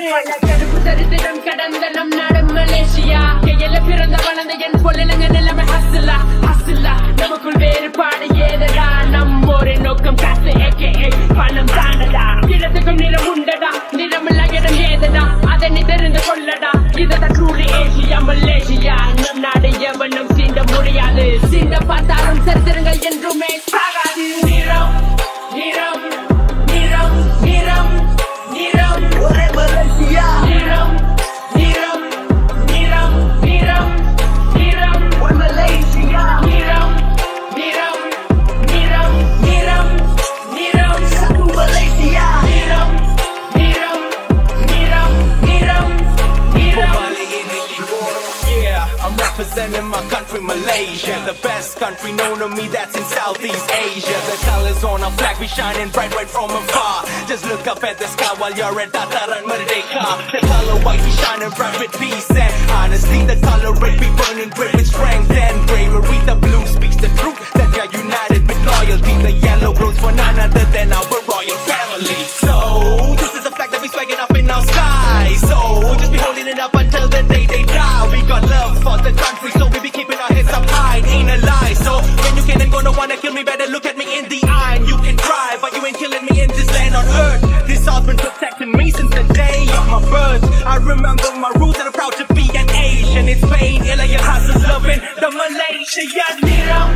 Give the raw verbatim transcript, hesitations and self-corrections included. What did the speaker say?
கடுப்பு சரித்திரம் கடந்த நம் நாடு மலேசியா. கையில பிறந்த வளர்ந்த என் பொருளுங்க நிலைமை ஹஸ்லா ஹஸ்லா. நமக்குள் வேறுபாடு ஏதடா, நம்மோரு நோக்கம் காசு ஏகே பணம் தாண்டடா. இடத்துக்கும் நிறம் உண்டடா, நிறமில்லா இடம் ஏதடா, அதை நீ தெரிந்து கொள்ளடா. இதுதான் ட்ரூலி ஏசியா மலேசியா. நம் நாடு எவனும் சீண்ட முடியாது, சீண்ட பார்த்தாலும் சரித்திரங்கள் என்றுமே சாகாது. நிறம் நிறம் நிறம் நிறம் நிறம் ஒரே மலேசியா. நிறம் நிறம் நிறம் நிறம் நிறம் ஒரே மலேசியா. நிறம் நிறம் நிறம் நிறம் நிறம் satu Malaysia. நிறம் நிறம் நிறம் நிறம் நிறம். Yeah, I'm representing my country, Malaysia, the best country known to me that's in Southeast Asia. The colors on our flag be shining bright right from afar. Just look up at the sky while you're at Dataran Merdeka. The color white be shining bright with peace and honesty. The color red be burning great with strength and bravery. The blue speaks the truth that we are united with loyalty. The yellow grows for none other than our royal family. So this is the flag that we swagging up in our sky. So just be holding it up until the day they die. We got love for the country, so we be keeping our heads up high, ain't a lie. So when you can and gonna wanna kill me, better look at me in the eye. And you can try, but you ain't killing me in this land on earth. This all's been protecting me since the day of my birth. I remember my roots and I'm proud to be an Asian. It's Spain, L A, hustle loving the Malaysia. Niram